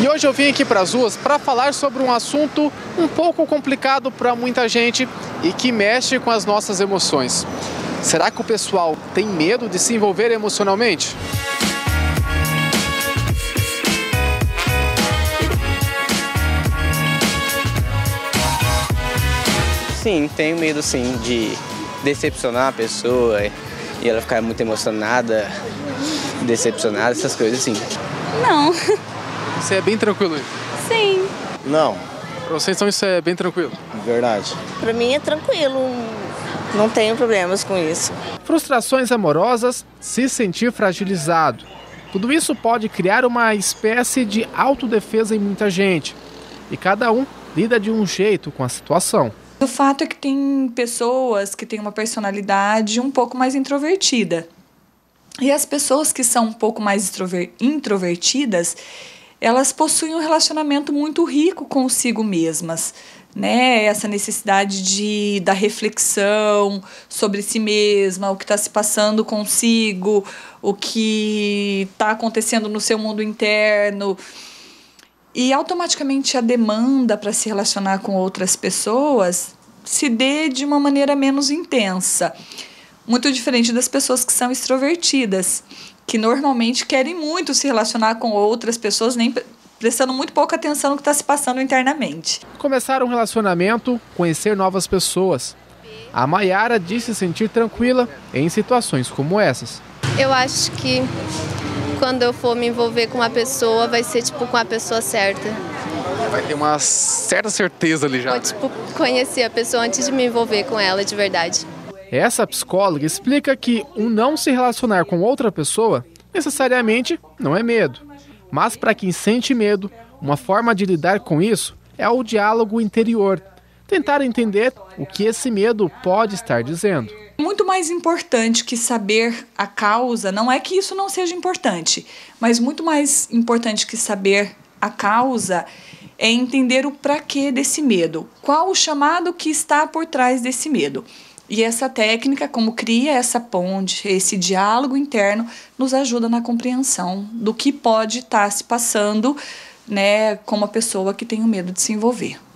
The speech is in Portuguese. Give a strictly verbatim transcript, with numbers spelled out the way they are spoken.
E hoje eu vim aqui para as ruas para falar sobre um assunto um pouco complicado para muita gente e que mexe com as nossas emoções. Será que o pessoal tem medo de se envolver emocionalmente? Sim, tenho medo sim de decepcionar a pessoa e ela ficar muito emocionada, decepcionada, essas coisas assim. Não. Você é bem tranquilo? Sim. Não. Para vocês então isso é bem tranquilo? Verdade. Para mim é tranquilo, não tenho problemas com isso. Frustrações amorosas, se sentir fragilizado. Tudo isso pode criar uma espécie de autodefesa em muita gente. E cada um lida de um jeito com a situação. O fato é que tem pessoas que têm uma personalidade um pouco mais introvertida. E as pessoas que são um pouco mais introvertidas, elas possuem um relacionamento muito rico consigo mesmas, né? Essa necessidade de, da reflexão sobre si mesma, o que está se passando consigo, o que está acontecendo no seu mundo interno. E automaticamente a demanda para se relacionar com outras pessoas se dê de uma maneira menos intensa. Muito diferente das pessoas que são extrovertidas, que normalmente querem muito se relacionar com outras pessoas, nem prestando muito pouca atenção no que está se passando internamente. Começar um relacionamento, conhecer novas pessoas. A Mayara diz se sentir tranquila em situações como essas. Eu acho que quando eu for me envolver com uma pessoa, vai ser tipo com a pessoa certa. Vai ter uma certa certeza ali já. Vou tipo conhecer a pessoa antes de me envolver com ela de verdade. Essa psicóloga explica que um não se relacionar com outra pessoa necessariamente não é medo. Mas para quem sente medo, uma forma de lidar com isso é o diálogo interior. Tentar entender o que esse medo pode estar dizendo. Muito mais importante que saber a causa, não é que isso não seja importante, mas muito mais importante que saber a causa é entender o para quê desse medo. Qual o chamado que está por trás desse medo. E essa técnica, como cria essa ponte, esse diálogo interno, nos ajuda na compreensão do que pode estar se passando, né, com uma pessoa que tem o medo de se envolver.